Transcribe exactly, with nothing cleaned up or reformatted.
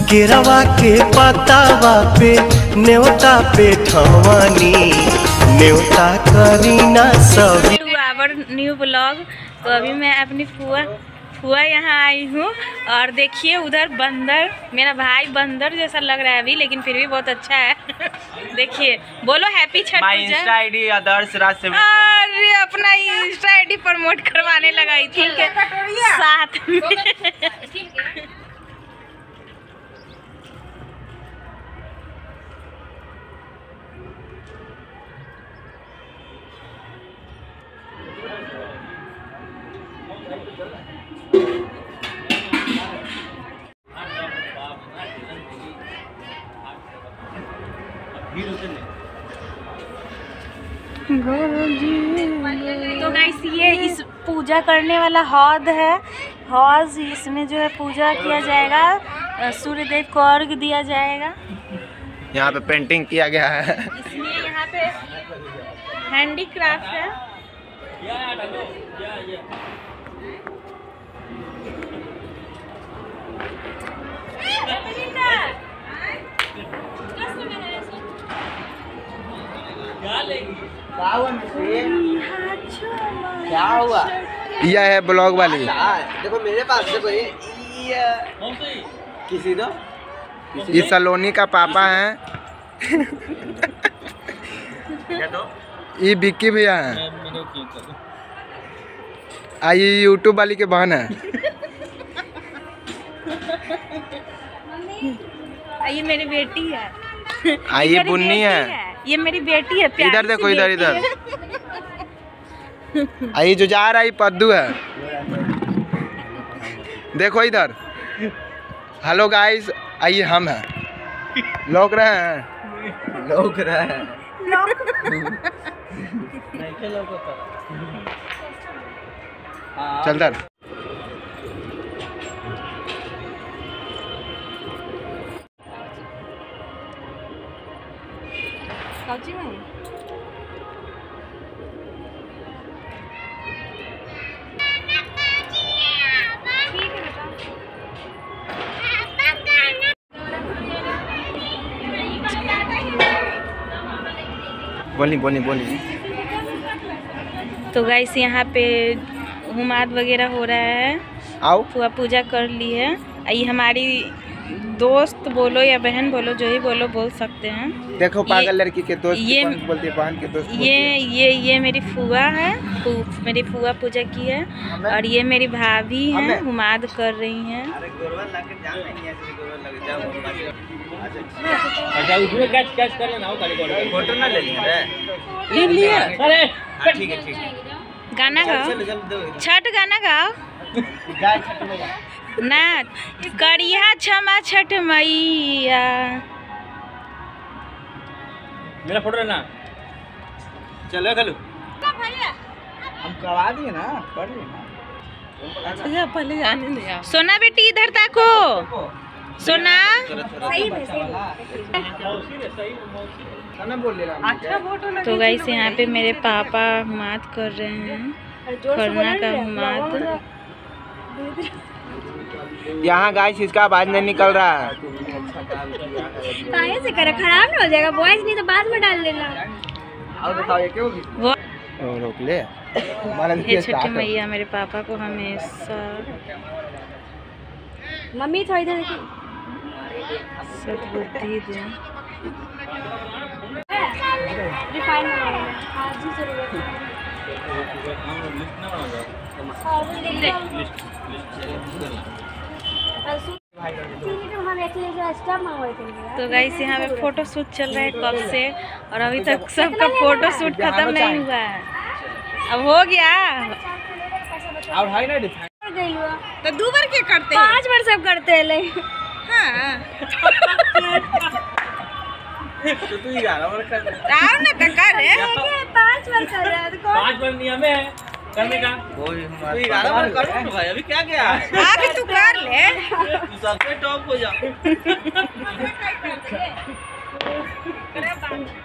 केरवा के पतावा पे न्योता पे ठवानी न्योता करीना सभी टू आवर न्यू ब्लॉग। तो अभी मैं अपनी फुआ फुआ यहाँ आई हूँ और देखिए उधर बंदर, मेरा भाई बंदर जैसा लग रहा है अभी, लेकिन फिर भी बहुत अच्छा है। देखिए, बोलो happy Chhath Puja. Insta ID Adarsh Raj से अरे अपना इंस्टा आईडी प्रमोट करवाने लगाई थी साथ में। तो गाइस ये इस पूजा करने वाला हौद है, हौज, इसमें जो है पूजा किया जाएगा, सूर्यदेव को अर्घ दिया जाएगा। यहाँ पे पेंटिंग किया गया है। इसमें यहाँ पे हैंडीक्राफ्ट है। क्या हुआ? यह है ब्लॉग वाली। देखो मेरे पास देखो ये किसी दो ये सलोनी का पापा है। ये बिक्की भैया है। ये यूट्यूब वाली के बहन है। ये मेरी बेटी है। ये बुन्नी है। ये मेरी बेटी है। इधर देखो, इधर इधर आई जो जा रहा है पद्दू है। देखो इधर। हेलो गाइस, आइए हम हैं। लोग रहे हैं लोग रहे हैं चल दर। बोली बोली बोली। तो गाइस यहाँ पे हुमाद वगैरह हो रहा है। आओ पूरा पूजा कर ली है। ये हमारी दोस्त बोलो या बहन बोलो, जो ही बोलो बोल सकते हैं। देखो पागल लड़की के दोस्त ये बोलते हैं, बहन के दोस्त ये ये ये मेरी फुआ है। फु, मेरी फुआ पूजा की है और ये मेरी भाभी हैं, हुमाद कर रही हैं। अच्छा उसमें कैच कैच कर लेना हो, फोटो ना ले लिए ले लिया। अरे ठीक है ठीक है। गाना गाओ, छठ गाना गाओ ना। करिया क्षमा छठ मैया। मेरा फोटो लेना। चलो खलू हम करवा दिए ना, कर लेना। पहले गाने नहीं। सोना बेटी इधर ताको। सोना तो गाइस यहाँ पे मेरे पापा हुमाद कर रहे हैं, खरना का हुमाद। यहाँ गाइस इसका आवाज नहीं निकल रहा है। काहे से करे, खराब ना हो जाएगा वॉइस, नहीं तो बाद में डाल लेना। वो रोक ले। ये छठी मैया मेरे पापा को हमेशा मम्मी थोड़ी देर देखी सद्बुद्धि दे। रिफाइन आज ही जरूरत है। तो गाइस यहाँ पे फोटो शूट चल रहा है कब से, और अभी तक सबका फोटो शूट खत्म नहीं हुआ है। अब हो गया। तो दो बार क्या करते हैं? पांच बार सब करते हैं ले। हाँ तो तू ही गा रहा है राम ने तो कर रहे पांच बार कर रहा है तो कौन? पांच बार नियम है करने का। तू ही गा रहा है, कर लो भाई, अभी क्या क्या है। आगे तू कर ले। तू सबसे टॉप हो जा।